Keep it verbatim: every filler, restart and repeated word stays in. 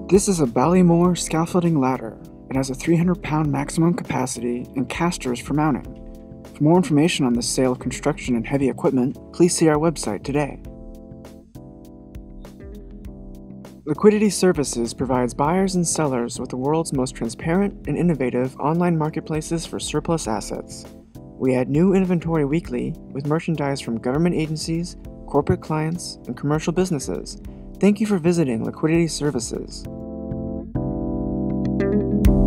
This is a Ballymore Scaffolding ladder. It has a three hundred pound maximum capacity and casters for mounting. For more information on this sale of construction and heavy equipment, please see our website today. Liquidity Services provides buyers and sellers with the world's most transparent and innovative online marketplaces for surplus assets. We add new inventory weekly with merchandise from government agencies, corporate clients, and commercial businesses. Thank you for visiting Liquidity Services.